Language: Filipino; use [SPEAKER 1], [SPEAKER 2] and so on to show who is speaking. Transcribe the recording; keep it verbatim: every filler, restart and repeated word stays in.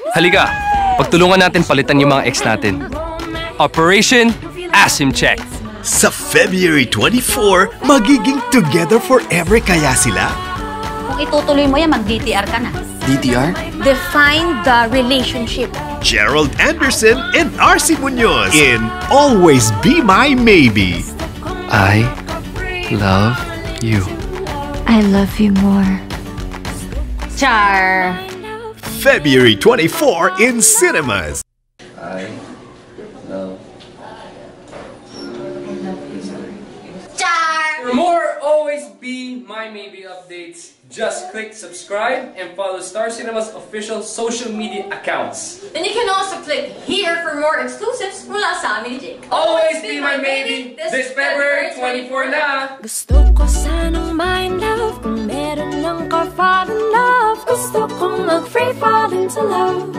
[SPEAKER 1] Halika, pagtulungan natin palitan yung mga ex natin. Operation Ask Him Check.
[SPEAKER 2] Sa February twenty-four, magiging together forever kaya sila?
[SPEAKER 3] Kung itutuloy mo yan, mag-D T R ka na.
[SPEAKER 1] D T R?
[SPEAKER 3] Define the relationship.
[SPEAKER 2] Gerald Anderson and Arci Muñoz in Always Be My Maybe.
[SPEAKER 1] I love you.
[SPEAKER 3] I love you more. Char!
[SPEAKER 2] February twenty-four in cinemas.
[SPEAKER 1] I love
[SPEAKER 3] Char!
[SPEAKER 1] For more Always Be My Maybe updates, just click subscribe and follow Star Cinema's official social media accounts.
[SPEAKER 4] And you can also click here for more exclusives mula sa amin ni Jake.
[SPEAKER 1] Always Be My Maybe this February twenty-four na!
[SPEAKER 5] Gusto ko sanang my love, kung meron lang ka fall in love. Gusto kong mag-free fall into love.